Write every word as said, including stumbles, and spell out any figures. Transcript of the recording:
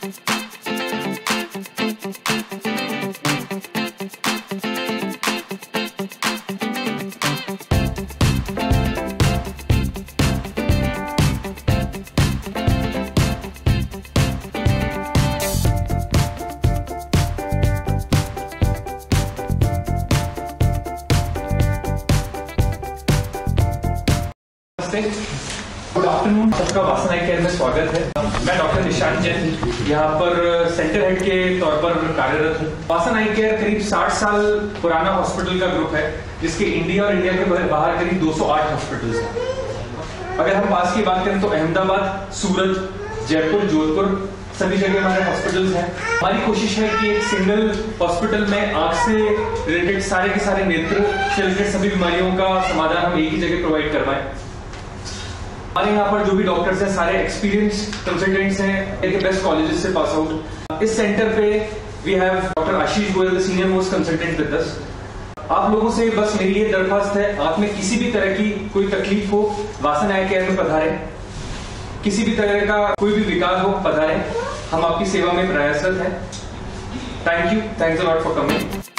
Good afternoon, सबका वासन आई care में स्वागत है। मैं डॉक्टर निशांत जैन यहाँ पर सेंटर हेड के तौर पर कार्यरत हूँ। वासन आई केयर करीब साठ साल पुराना हॉस्पिटल का ग्रुप है, जिसके इंडिया और इंडिया के बाहर करीब दो सौ आठ हॉस्पिटल्स हैं। अगर हम पास की बात करें तो अहमदाबाद, सूरत, जयपुर, जोधपुर सभी जगह हमारे हॉस्पिटल्स हैं। हमारी कोशिश है कि एक सिंगल हॉस्पिटल में आंख से रिलेटेड सारे के सारे नेत्र से रिलेटेड सभी बीमारियों का समाधान हम एक ही जगह प्रोवाइड करवाएं। हमारे यहाँ पर जो भी डॉक्टर्स हैं सारे एक्सपीरियंस कंसल्टेंट्स हैं, एक बेस्ट कॉलेजेस से पास आउट। इस सेंटर पे we have doctor Ashish Goyal, the senior most consultant with us. आप लोगों से बस मेरी ये दरख्वास्त है, आप में किसी भी तरह की कोई तकलीफ हो, वासन आई केयर में पधारें। किसी भी तरह का कोई भी विकार हो, पधारें। हम आपकी सेवा में प्रयासरत हैं। Thank you, thanks a lot for coming.